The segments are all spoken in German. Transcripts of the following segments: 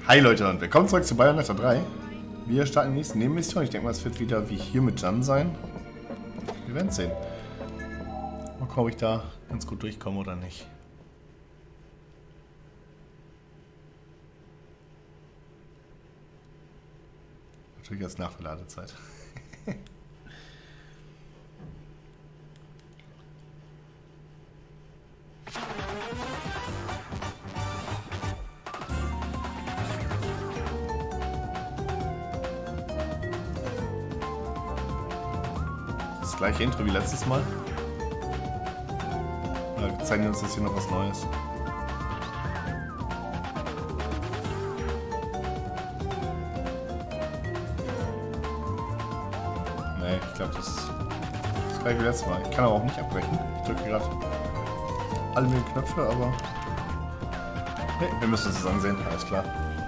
Hi Leute und willkommen zurück zu Bayonetta 3. Wir starten die nächste Nebenmission. Ich denke mal, es wird wieder wie hier mit Jan sein. Wir werden es sehen. Mal gucken, ob ich da ganz gut durchkomme oder nicht. Natürlich erst nach der Ladezeit. Das gleiche Intro wie letztes Mal. Oder zeigen wir uns jetzt hier noch was Neues? Nee, ich glaube, das ist das gleiche wie letztes Mal. Ich kann aber auch nicht abbrechen. Ich drücke gerade alle möglichen Knöpfe, aber... Nee, wir müssen es zusammen sehen, alles klar.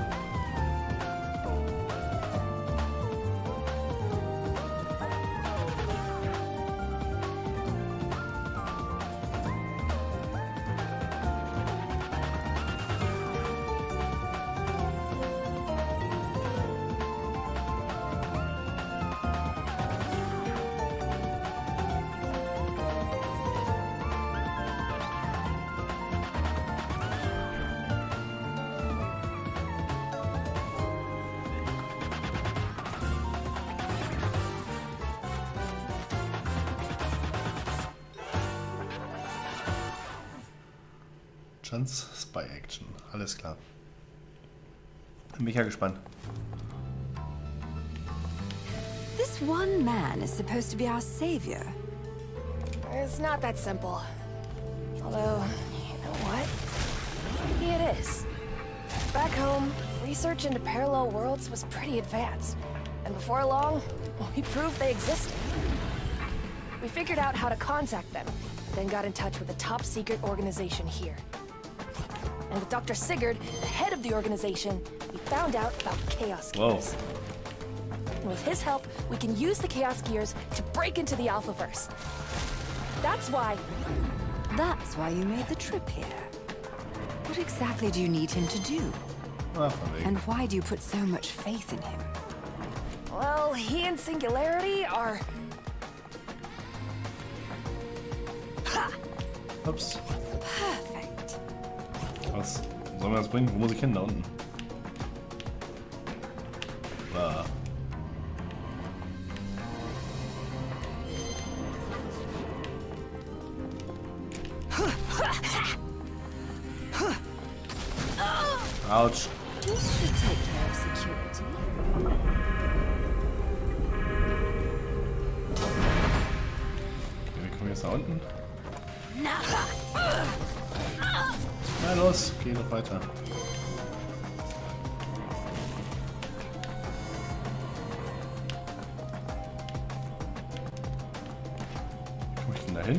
Chance Spy Action, alles klar. Bin ich ja gespannt. This one man is supposed to be our savior. It's not that simple. Although, you know what? Maybe it is. Back home, research into parallel worlds was pretty advanced. And before long, we proved they existed. We figured out how to contact them, then got in touch with a top-secret organization here. And with Dr. Sigurd, the head of the organization, we found out about Chaos Gears. And with his help, we can use the Chaos Gears to break into the Alphaverse. That's why you made the trip here. What exactly do you need him to do? And why do you put so much faith in him? Well, he and Singularity are... Ha! Ups. Perfect. Was soll mir das bringen? Wo muss ich hin? Da unten. Da. Autsch. This should take care of security. Okay, wir kommen jetzt nach unten. Na los, geh noch weiter. Wie komme ich denn da hin?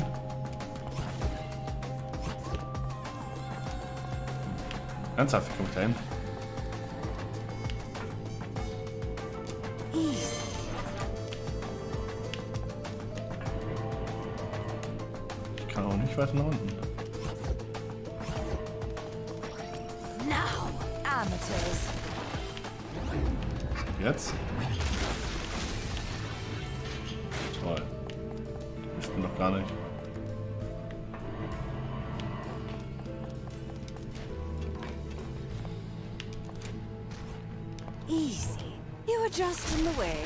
Ernsthaft, wie komme ich da hin? Ich kann auch nicht weiter nach unten. Now, amateurs. Jetzt? Toll. Ich bin doch gar nicht. Easy. You were just in the way.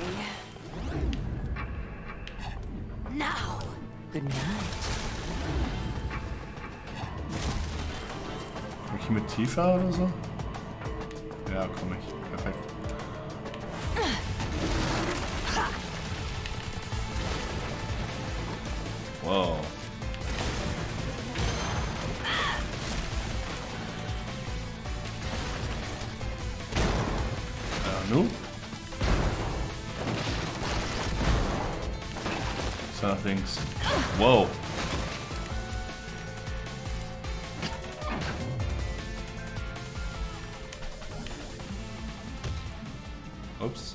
Now. Good night. Komm ich hier mit tiefer oder so? Ja, komm ich. Perfekt. Wow. Ja, nu? So nach links. Wow. Ups.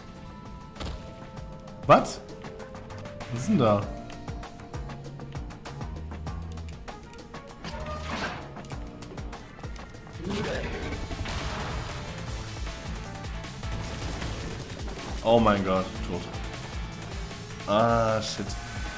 Was? Was ist denn da? Oh mein Gott, tot. Ah, shit.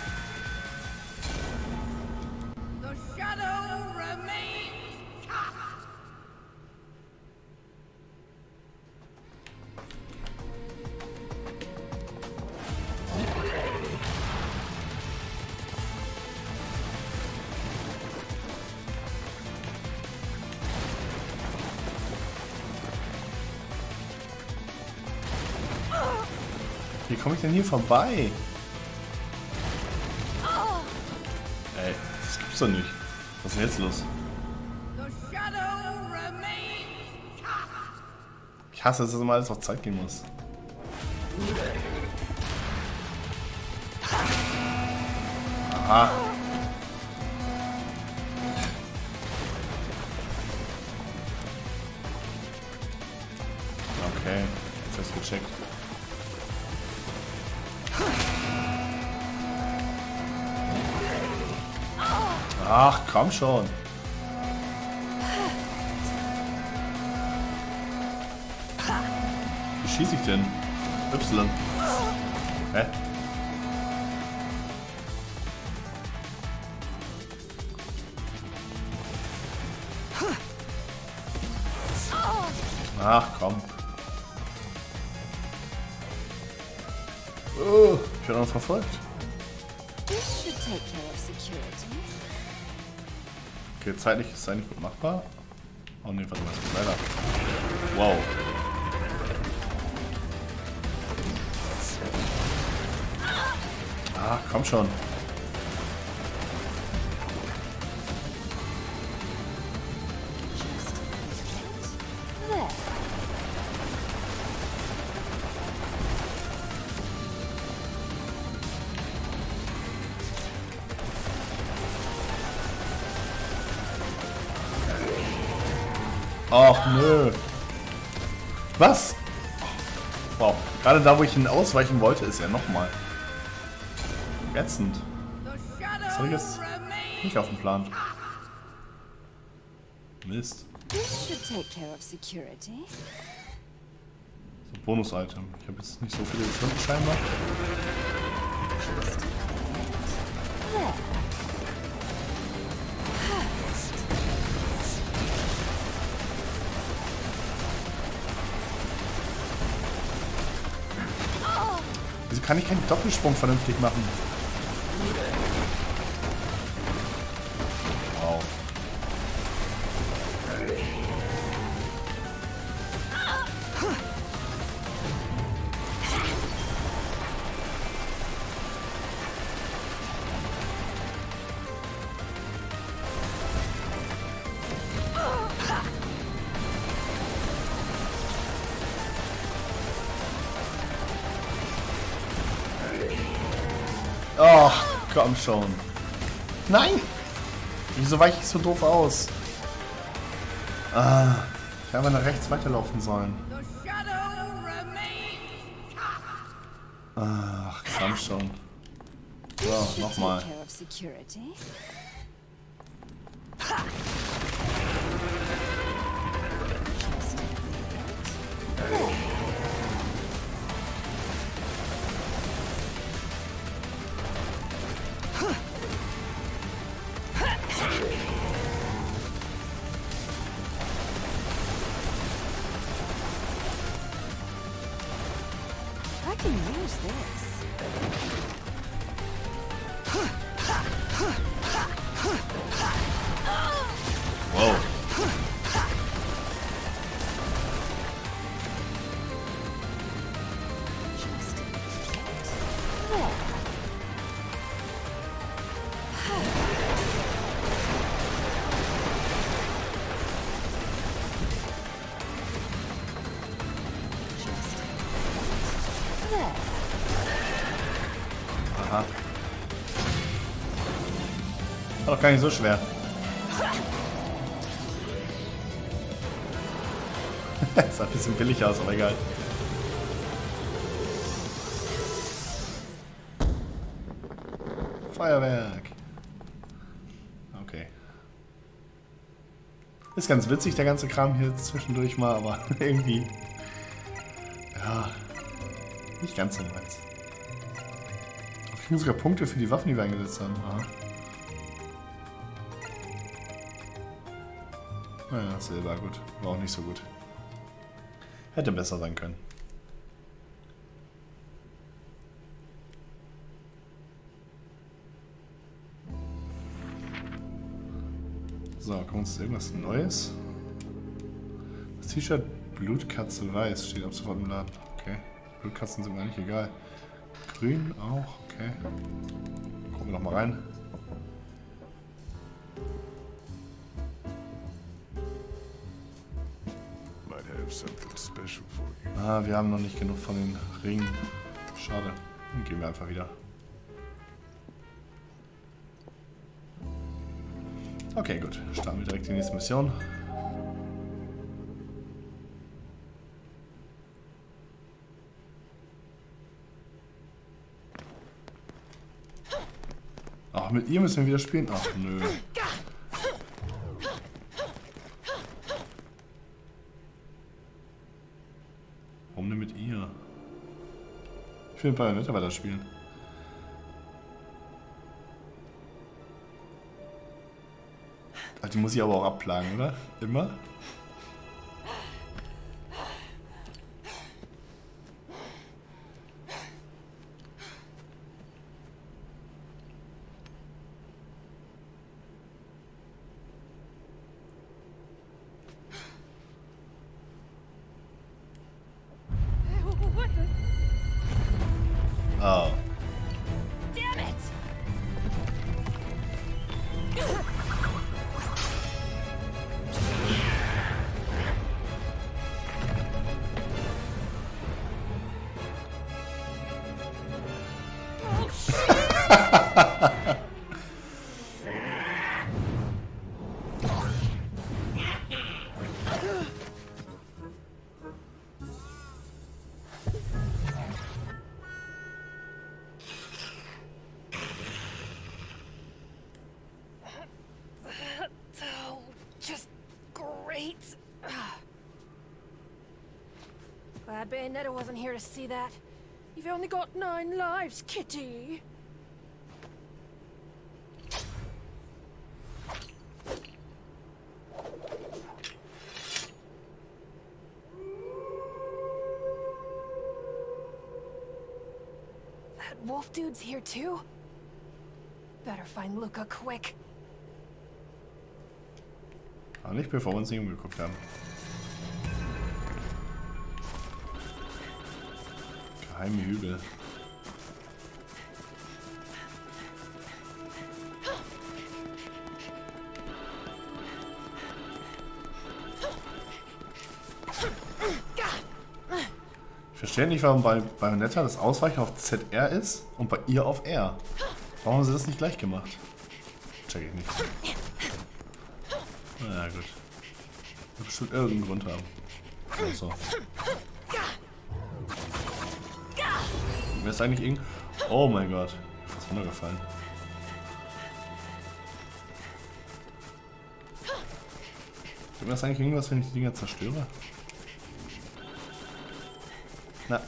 Wie komme ich denn hier vorbei? Ey, das gibt's doch nicht. Was ist jetzt los? Ich hasse es, dass immer alles auf Zeit gehen muss. Aha. Okay, jetzt hast du gecheckt. Ach, komm schon. Wie schieße ich denn? Y. Hä? Ach, komm. Oh, ich werde noch verfolgt. Okay, zeitlich ist es eigentlich gut machbar. Oh ne, warte mal, das ist leider. Wow. Ah, komm schon. Ach nö. Was? Wow. Gerade da, wo ich ihn ausweichen wollte, ist er nochmal. Ätzend. Das habe ich jetzt nicht auf dem Plan. Mist. So, Bonus-Item. Ich habe jetzt nicht so viele gefunden scheinbar. Wieso kann ich keinen Doppelsprung vernünftig machen? Wow. Oh, komm schon. Nein! Wieso weiche ich so doof aus? Ah, ich habe nach rechts weiterlaufen sollen. Ach, komm schon. So, nochmal. Wow. Aha. War doch gar nicht so schwer. Das sah ein bisschen billig aus, aber egal. Feuerwerk. Okay. Ist ganz witzig, der ganze Kram hier zwischendurch mal, aber irgendwie... Ja. Nicht ganz so meins. Wir kriegen sogar Punkte für die Waffen, die wir eingesetzt haben. Aha. Naja, Silber, gut. War auch nicht so gut. Hätte besser sein können. So, kommt uns irgendwas Neues? Das T-Shirt Blutkatze weiß steht ab sofort im Laden. Okay. Blutkatzen sind mir eigentlich egal. Grün auch, okay. Gucken wir noch mal rein. Ah, wir haben noch nicht genug von den Ringen. Schade. Dann gehen wir einfach wieder. Okay, gut. Starten wir direkt die nächste Mission. Ach, mit ihr müssen wir wieder spielen? Ach, nö. Warum denn mit ihr? Ich will Bayonetta weiterspielen. Ach, die muss ich aber auch abplagen, oder? Immer? Oh. Damn it! Oh shit! Glad Bayonetta wasn't here to see that. You've only got 9 lives, kitty. That wolf dude's here too? Better find Luca quick. Aber nicht bevor wir uns nicht umgeguckt haben. Geheime Hügel. Ich verstehe nicht, warum bei Bayonetta das Ausweichen auf ZR ist und bei ihr auf R. Warum haben sie das nicht gleich gemacht? Check ich nicht. Na ja, gut. Wird bestimmt irgendeinen Grund haben. So. Wer ist eigentlich irgend... Oh mein Gott. Was ist runtergefallen? Gibt das eigentlich irgendwas, wenn ich die Dinger zerstöre? Na.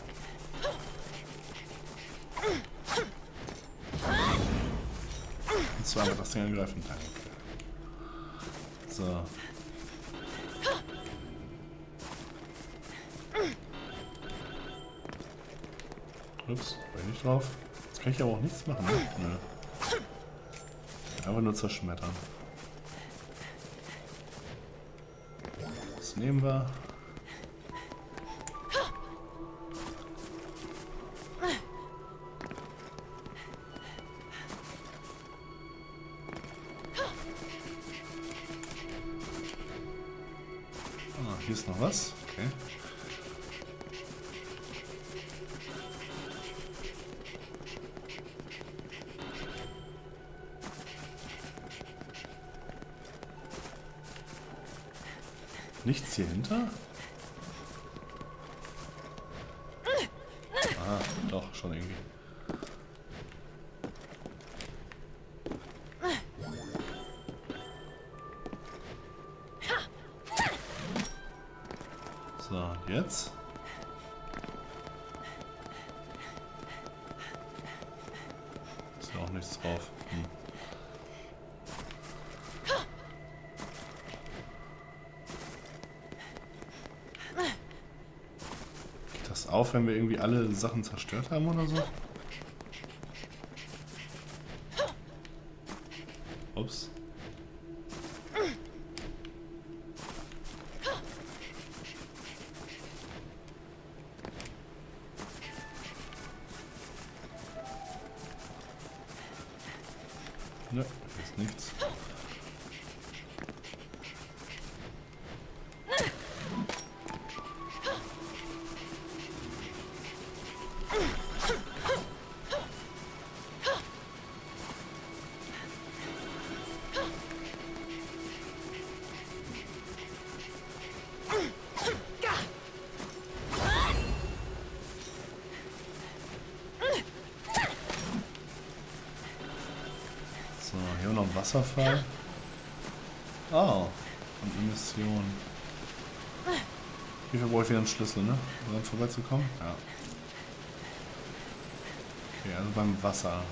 Und zwar wird das Ding angreifen. So. Ups, war ich nicht drauf. Jetzt kann ich aber auch nichts machen, ne? Nö. Einfach nur zerschmettern. Das nehmen wir. Ah, hier ist noch was. Okay. Nichts hier hinter? Ah, doch, schon irgendwie. So, jetzt? auch nichts drauf. Geht das auf, wenn wir irgendwie alle Sachen zerstört haben oder so? Ups. Ne, ist nichts. So, hier noch ein Wasserfall. Oh, und eine Mission. Hierfür brauche ich wieder einen Schlüssel, ne? Um dann vorbeizukommen? Ja. Okay, also beim Wasser.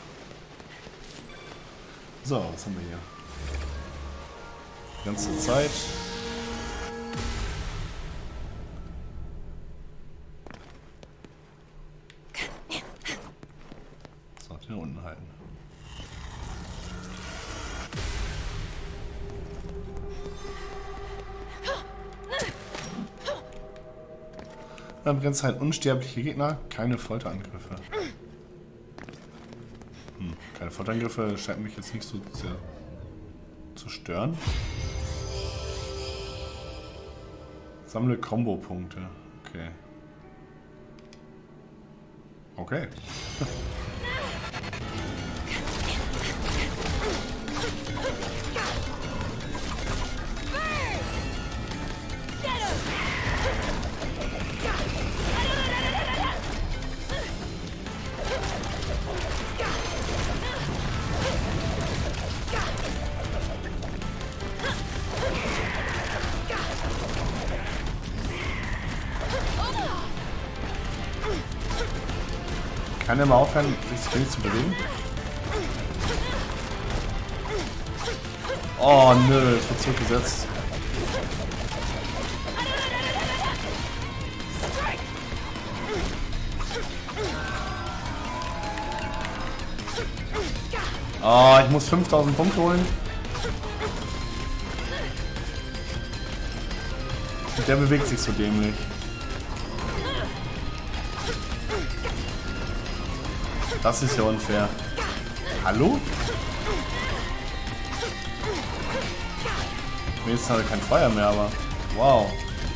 So, was haben wir hier? Die ganze Zeit. So, den unten halten. Dann begrenzt halt unsterbliche Gegner, keine Folterangriffe. Keine Folterangriffe scheint mich jetzt nicht so sehr zu stören. Sammle Kombo-Punkte. Okay. Okay. Kann er mal aufhören, sich zu wenig zu bewegen? Oh nö, es wird zurückgesetzt. Oh, ich muss 5000 Punkte holen. Und der bewegt sich so dämlich. Das ist ja unfair. Hallo? Mir ist halt kein Feuer mehr, aber wow.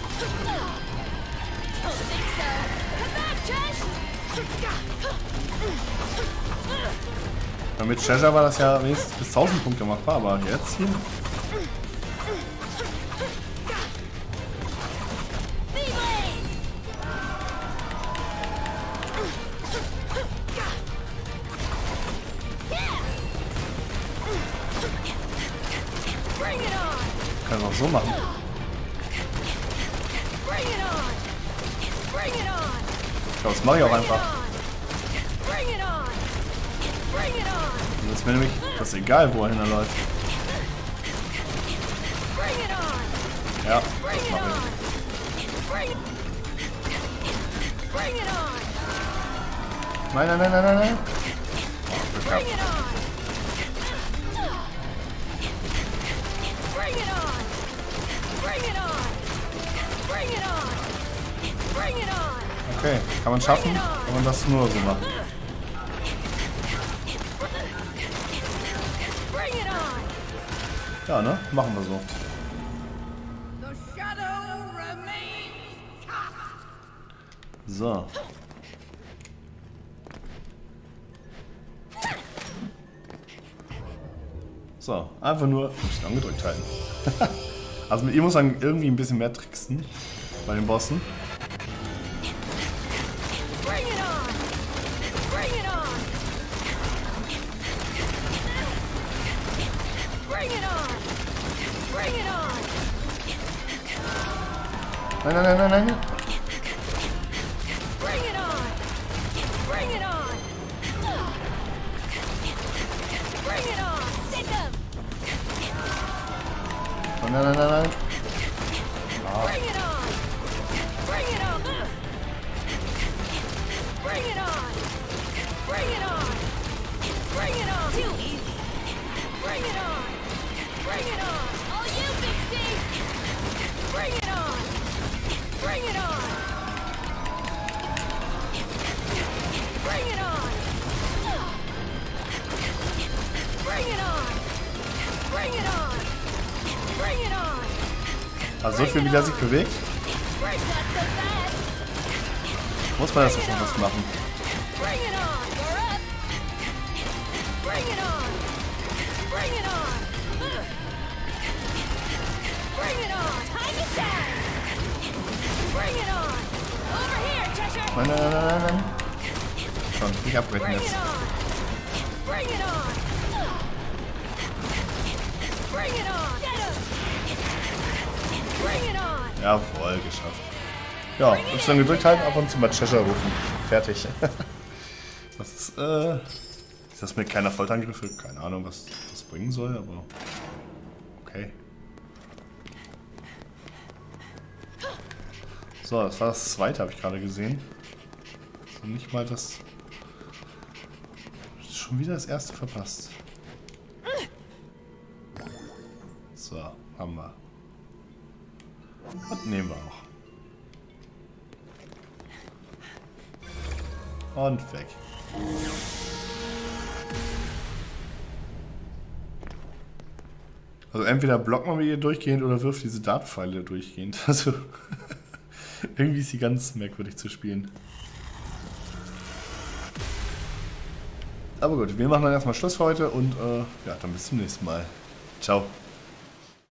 Mit Treasure war das ja wenigstens bis 1000 Punkte machbar, aber jetzt hier? Kann man auch so machen. Ich glaube, das mache ich auch einfach. Und das ist mir nämlich das ist egal, wo er hinläuft. Ja, das mache ich. Nein, nein, nein, nein, nein, nein. Oh, geklappt. Okay, kann man schaffen, wenn man das nur so macht. Ja, ne? Machen wir so. So. So, einfach nur ein bisschen angedrückt halten. Also mit ihm muss man irgendwie ein bisschen mehr tricksen bei den Bossen. Nein, nein, nein, nein, nein. Nein, nein, nein, nein. Ah. Bring it on! Bring it on! Bring it on! Bring it on! Bring it on! Too easy! Bring it on! Bring it on! All you, Big Steve! Bring it on! Bring it on! Bring it on! Bring it on! Bring it on! Bring it on! Also so viel, wie der sich bewegt, muss man das ja schon was machen. Bring it on! You're up! Bring it on! Bring it on! Bring it on! Time to shine! Bring it on! Over here, Cheshire! Nein, nein, nein, nein, nein. Schon, nicht abbrechen Bring jetzt. it on! Bring it on! Bring it on! Get him! Bring it on! Jawohl, geschafft. Ja, Y gedrückt halten, ab und zu mal Cheshire rufen. Fertig. Was ist das mit kleiner Folterangriffe? Keine Ahnung, was das bringen soll, aber okay. So, das war das zweite, habe ich gerade gesehen. Also nicht mal das... Schon wieder das erste verpasst. So, haben wir. Und nehmen wir auch. Und weg. Also entweder blockt man mit ihr durchgehend oder wirft diese Dartpfeile durchgehend. Also irgendwie ist sie ganz merkwürdig zu spielen. Aber gut, wir machen dann erstmal Schluss für heute und ja, dann bis zum nächsten Mal. Ciao.